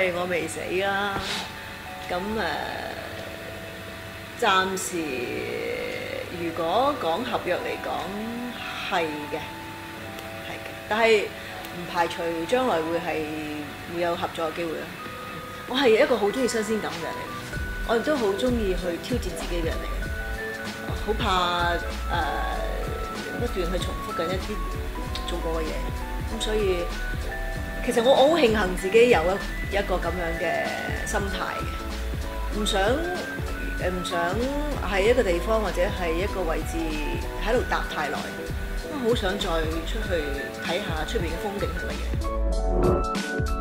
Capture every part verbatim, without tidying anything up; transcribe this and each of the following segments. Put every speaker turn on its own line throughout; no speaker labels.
為我未死啦。咁誒，暫時如果講合約嚟講係嘅，係嘅，但係唔排除將來會係會有合作嘅機會啦。我係一個好中意新鮮感嘅人嚟，我亦都好中意去挑戰自己嘅人嚟嘅，好怕誒、呃、不斷去重複緊一啲做過嘅嘢，咁所以其實我我好慶幸自己有一一個咁樣嘅心態嘅，唔想誒唔想喺一個地方或者係一個位置喺度搭太耐，我好想再出去睇下出邊嘅風景係乜嘢。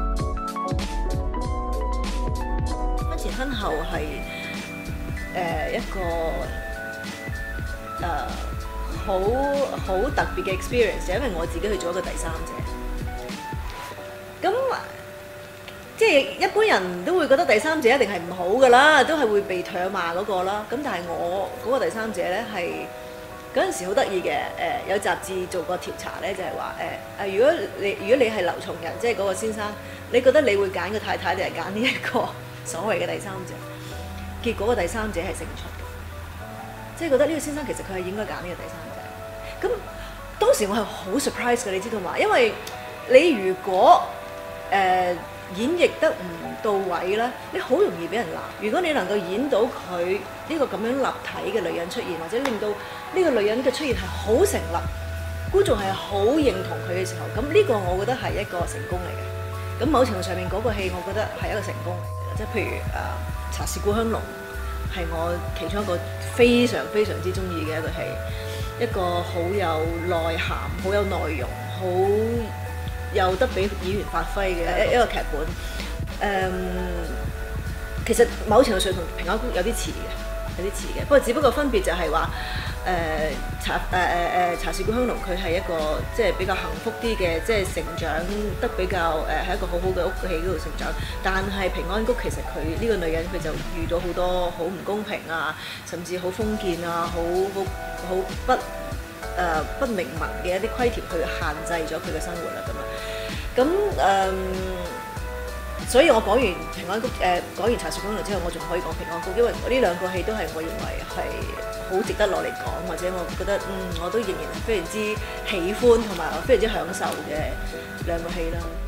婚前婚後係誒、呃、一個誒好好特別嘅 experience， 因為我自己去做一個第三者。咁即係一般人都會覺得第三者一定係唔好㗎啦，都係會被唾罵嗰個啦。咁但係我嗰個第三者咧係嗰陣時好得意嘅，誒有雜誌做過調查咧，就係話誒誒，如果你如果你係劉松仁，即係嗰個先生，你覺得你會揀個太太定係揀呢一個所謂嘅第三者？結果個第三者係勝出嘅，即係覺得呢個先生其實佢係應該揀呢個第三者。咁當時我係好 surprise 嘅，你知道嘛？因為你如果誒、呃、演繹得唔到位咧，你好容易俾人鬧。如果你能夠演到佢呢個咁樣立體嘅女人出現，或者令到呢個女人嘅出現係好成立，觀眾係好認同佢嘅時候，咁呢個我覺得係一個成功嚟嘅。咁某程度上面嗰個戲，我覺得係一個成功嚟嘅，即係譬如誒《茶是故鄉濃》係我其中一個非常非常之中意嘅一個戲，一個好有內涵、好有內容、好有得俾演員發揮嘅一一個劇本。誒、嗯，其實某程度上同平安谷有啲似嘅，有啲似嘅。不過只不過分別就係話誒茶誒誒誒茶是故鄉濃，佢係一個即係比較幸福啲嘅，即係成長得比較誒喺、呃、一個好好嘅屋企嗰度成長。但係平安谷其實佢呢個女人佢就遇到好多好唔公平啊，甚至好封建啊，好好好不。誒、呃、不明文嘅一啲規條去限制咗佢嘅生活啦，咁啊，咁誒、呃，所以我講完平安谷誒、呃、講完茶是故鄉濃之後，我仲可以講平安谷，因為呢兩個戲都係我認為係好值得攞嚟講，或者我覺得嗯我都仍然非常之喜歡同埋我非常之享受嘅兩個戲啦。